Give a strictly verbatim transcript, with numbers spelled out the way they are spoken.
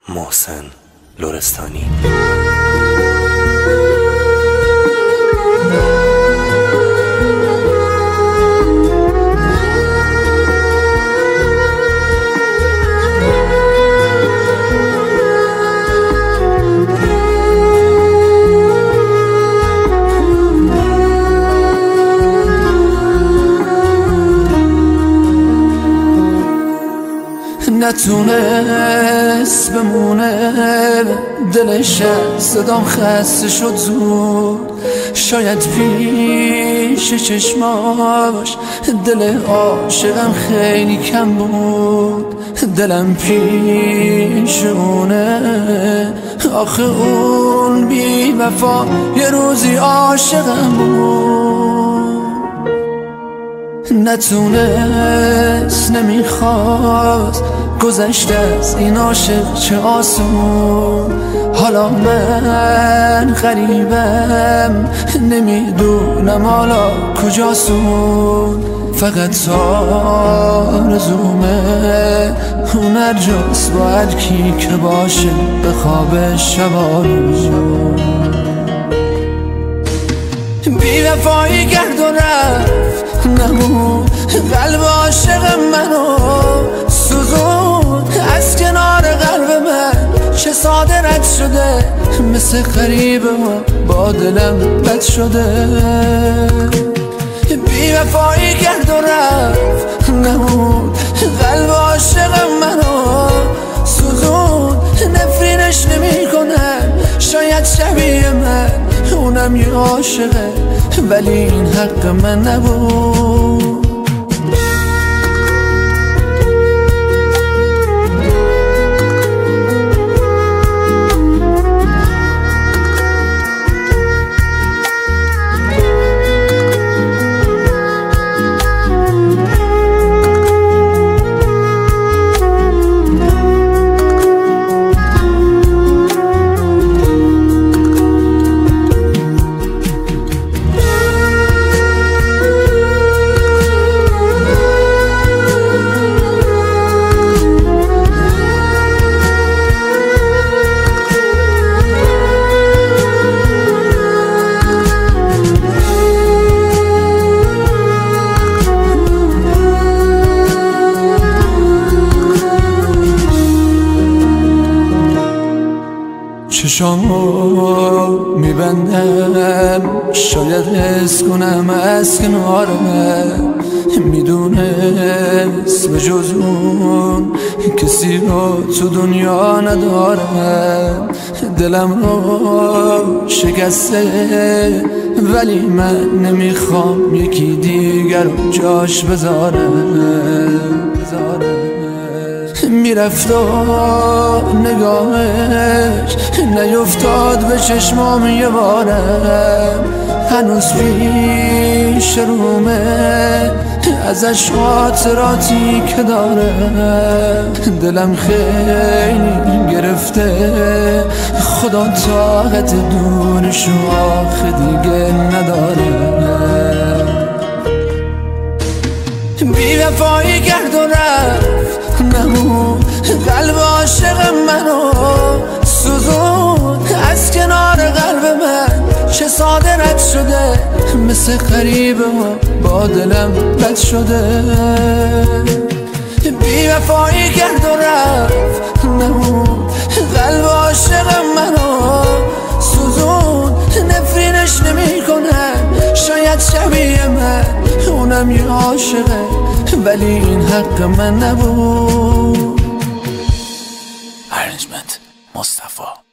محسن لرستانی. نتونست بمونه دلش صدام خسته شد زود، شاید پیش چشماش دل عاشقم خیلی کم بود. دلم پیشونه آخه اون بی وفا یه روزی عاشقم بود. نتونست نمیخواست گذشته از این عاشق چه آسون. حالا من غریبم نمیدونم حالا کجاسون. فقط آرزومه اون هر جاست با هر کی که باشه به خواب شبانون. بی وفایی کرد و رفت نمون قلب عاشق منو سوزون از کنار قلب من. چه ساده رد شده مثل غریبه با دلم بد شده. بی وفایی کرد و رفت نمون قلب عاشق منو سوزون. نفرینش نمی کنم شاید شبیه من اونم یه عاشقه ولی این حق من نبود. چشامو میبندم شاید حس کنم از کنارم. میدونست به جز اون کسی رو تو دنیا ندارم. دلم رو شکسته ولی من نمیخوام یکی دیگر رو جاش بذارم. میرفت و نگاهش نیفتاد به چشمام یه بارم. هنوز پیش رومه ازش خاطراتی که دارم. دلم خیلی گرفته خدا طاقت دورش آخه دیگه ندارم. بی وفایی کرد و رفت نمون قلب عاشق منو سوزون از کنار قلب من. چه ساده رد شده مثل غریبه با دلم بد شده. بی وفایی کرد و رفت نمون قلب عاشق منو سوزون. نفرینش نمی کنم شاید شبیه من اونم یه عاشقه ولی این حق من نبود. ارنجمنت مصطفی.